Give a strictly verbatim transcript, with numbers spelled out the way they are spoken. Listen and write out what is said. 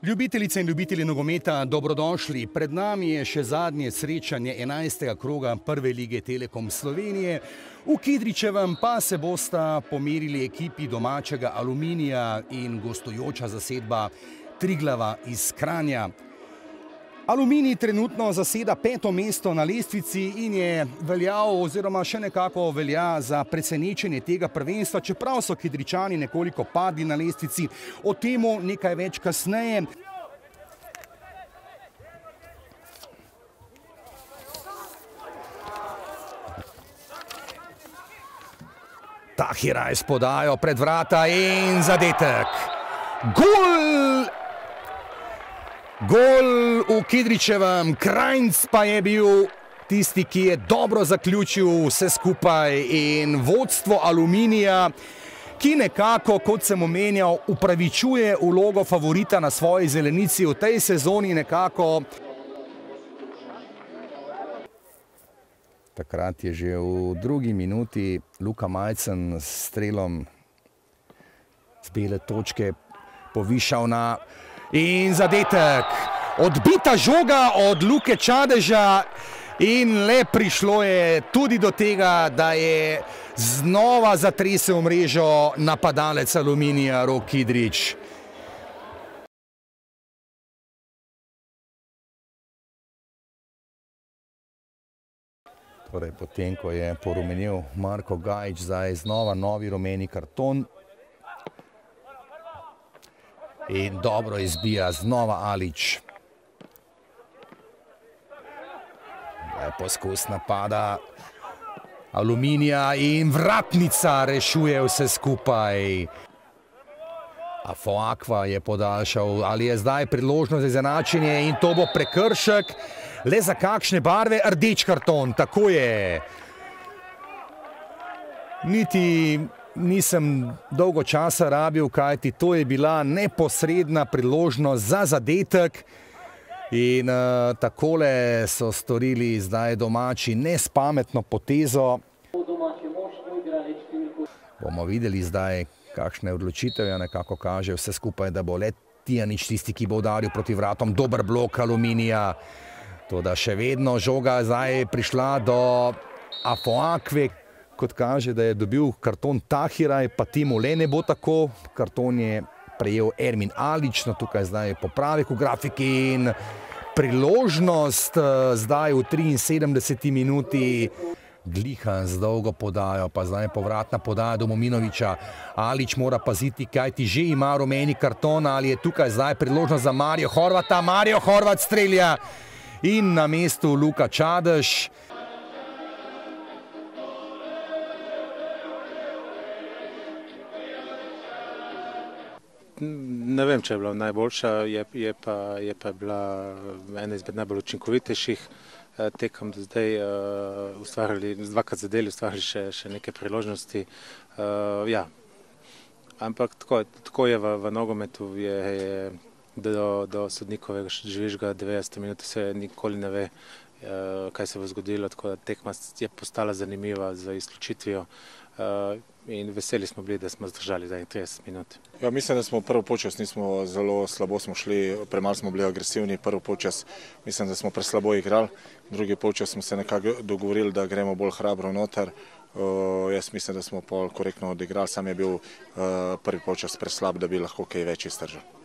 Ljubitelice in ljubitelji nogometa, dobrodošli. Pred nami je še zadnje srečanje enajstega kroga prve lige Telekom Slovenije. V Kidričevem pa se bosta pomerili ekipi domačega Aluminija in gostujoča zasedba Triglava iz Kranja. Aluminij trenutno zaseda peto mesto na lestvici in je veljal oziroma še nekako velja za presenečenje tega prvenstva, čeprav so Kidričani nekoliko padli na lestvici, o temu nekaj več kasneje. Tahiraj s podajo pred vrata in zadetek. Gol! Gol v Kidričevem, Krajnc pa je bil tisti, ki je dobro zaključil vse skupaj in vodstvo Aluminija, ki nekako, kot sem omenjal, upravičuje vlogo favorita na svoji zelenici v tej sezoni nekako. Takrat je že v drugi minuti Luka Majcen s strelom z bele točke povišal na in zadetek. Odbita žoga od Luke Čadeža in le prišlo je tudi do tega, da je znova zatresel mrežo napadalec Aluminija Rok Kidrič. Torej, potem, ko je porumenil Marko Gajić, zdaj znova novi rumeni karton. In dobro izbija znova Alić. Poskus napada Aluminija in vratnica rešuje vse skupaj. Afoakva je podaljšal, ali je zdaj priložnost za izenačenje in to bo prekršek. Le za kakšne barve? Rdeč karton, tako je. Niti nisem dolgo časa rabil, kajti to je bila neposredna priložnost za zadetek. In uh, takole so storili zdaj domači nespametno potezo. Bomo videli zdaj, kakšne odločitev je nekako kaže vse skupaj, da bo le Tijanič tisti, ki bo udaril proti vratom. Dober blok Aluminija. Toda še vedno žoga zdaj prišla do Afoakve. Kot kaže, da je dobil karton Tahiraj, pa temu le ne bo tako. Karton je prejel Ermin Alić, no tukaj zdaj je popravek v grafiki in priložnost zdaj v triinsedemdeseti minuti. Glihan z dolgo podajo, pa zdaj je povratna podaja do Mominovića. Alić mora paziti, kaj ti že ima rumeni karton, ali je tukaj zdaj priložnost za Marijo Horvata. Marijo Horvat strelja in na mestu Luka Čadež. Ne vem, če je bila najboljša, je, je, pa, je pa bila ena izmed najbolj učinkovitejših tekem do zdaj. Uh, ustvarili, dvakrat zadeli, ustvarili še, še neke priložnosti. Uh, ja. Ampak tako, tako je v, v nogometu, je, je do, do sodnikovega žvižga devetdesete minute se nikoli ne ve, uh, kaj se bo zgodilo, tako da tekma je postala zanimiva z izključitvijo. Uh, in veseli smo bili, da smo zdržali zadnjih trideset minut. Ja, mislim, da smo prvi polčas nismo zelo slabo smo šli, premalo smo bili agresivni, prvi polčas mislim, da smo preslabo igrali, drugi polčas smo se nekako dogovorili, da gremo bolj hrabro noter. Uh, jaz mislim, da smo pol korektno odigrali, sam je bil uh, prvi polčas preslab, da bi lahko kaj več iztržal.